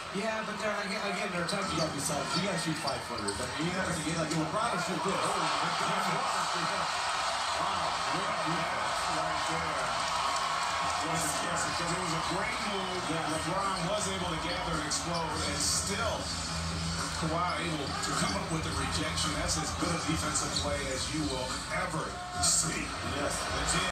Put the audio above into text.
Yeah, but again, there are times you got to be selfish. You got to shoot 5-footers. I mean, you have to get like LeBron will shoot this. Oh, wow, great defense right there. Yes, because it was a great move that LeBron was able to gather and explode, and still Kawhi able to come up with the rejection. That's as good a defensive play as you will ever see. Yes.